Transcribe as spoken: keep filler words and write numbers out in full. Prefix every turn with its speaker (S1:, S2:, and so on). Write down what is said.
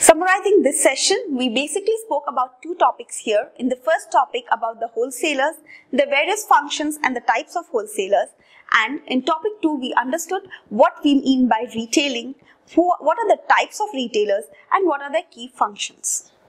S1: Summarizing this session, we basically spoke about two topics here. In the first topic about the wholesalers, the various functions and the types of wholesalers. And in topic two, we understood what we mean by retailing, who, what are the types of retailers and what are their key functions.